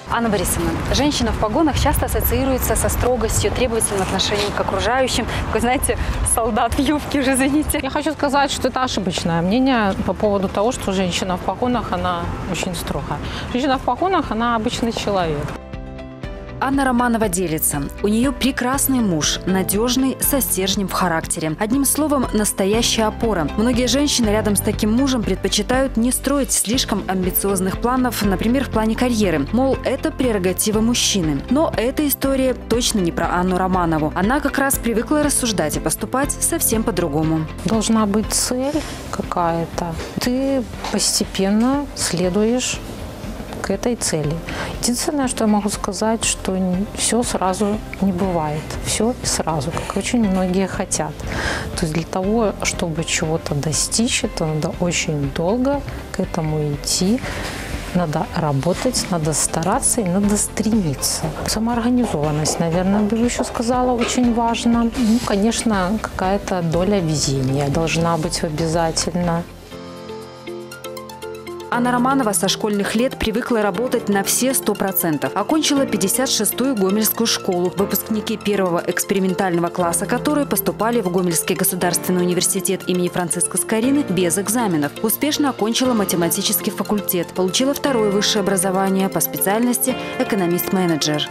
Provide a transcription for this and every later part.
Анна Борисовна, женщина в погонах часто ассоциируется со строгостью, требовательным отношением к окружающим. Такой, знаете, солдат в юбке уже, извините. Я хочу сказать, что это ошибочное мнение по поводу того, что женщина в погонах, она очень строгая. Женщина в погонах, она обычный человек. Анна Романова делится. У нее прекрасный муж, надежный, со стержнем в характере. Одним словом, настоящая опора. Многие женщины рядом с таким мужем предпочитают не строить слишком амбициозных планов, например, в плане карьеры. Мол, это прерогатива мужчины. Но эта история точно не про Анну Романову. Она как раз привыкла рассуждать и поступать совсем по-другому. Должна быть цель какая-то. Ты постепенно следуешь к этой цели. Единственное, что я могу сказать, что все сразу не бывает. Все и сразу, как очень многие хотят. То есть для того, чтобы чего-то достичь, это надо очень долго к этому идти. Надо работать, надо стараться и надо стремиться. Самоорганизованность, наверное, бы еще сказала, очень важно. Ну, конечно, какая-то доля везения должна быть обязательно. Анна Романова со школьных лет привыкла работать на все 100%. Окончила 56-ю Гомельскую школу, выпускники первого экспериментального класса которой поступали в Гомельский государственный университет имени Франциска Скорины без экзаменов. Успешно окончила математический факультет, получила второе высшее образование по специальности экономист-менеджер.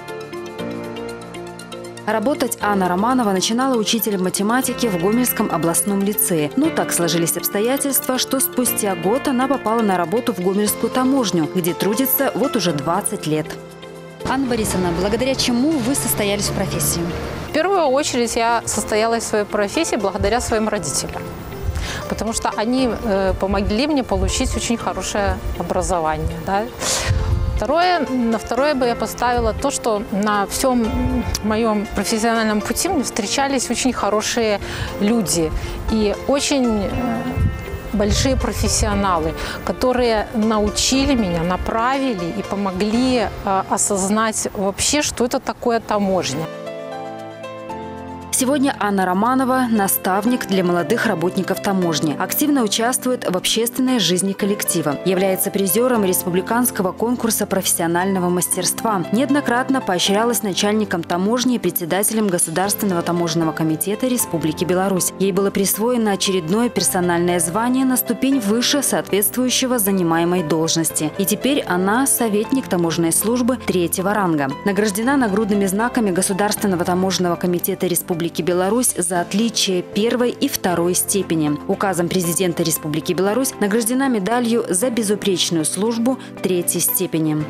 Работать Анна Романова начинала учителем математики в Гомельском областном лицее. Но так сложились обстоятельства, что спустя год она попала на работу в Гомельскую таможню, где трудится вот уже 20 лет. Анна Борисовна, благодаря чему вы состоялись в профессии? В первую очередь я состоялась в своей профессии благодаря своим родителям. Потому что они помогли мне получить очень хорошее образование. Да? На второе бы я поставила то, что на всем моем профессиональном пути мне встречались очень хорошие люди и очень большие профессионалы, которые научили меня, направили и помогли осознать вообще, что это такое таможня. Сегодня Анна Романова – наставник для молодых работников таможни. Активно участвует в общественной жизни коллектива. Является призером республиканского конкурса профессионального мастерства. Неоднократно поощрялась начальником таможни и председателем Государственного таможенного комитета Республики Беларусь. Ей было присвоено очередное персональное звание на ступень выше соответствующего занимаемой должности. И теперь она – советник таможенной службы 3-го ранга. Награждена нагрудными знаками Государственного таможенного комитета Республики Беларусь за отличие 1-й и 2-й степени. Указом президента Республики Беларусь награждена медалью за безупречную службу 3-й степени.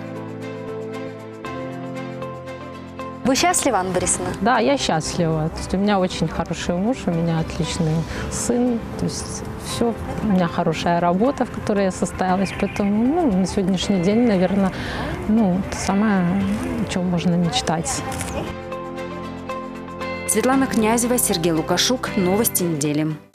Вы счастливы, Анна Борисовна? Да, я счастлива. То есть у меня очень хороший муж, у меня отличный сын. То есть все, у меня хорошая работа, в которой я состоялась. Поэтому на сегодняшний день, наверное, это самое, о чем можно мечтать. Светлана Князева, Сергей Лукашук. Новости недели.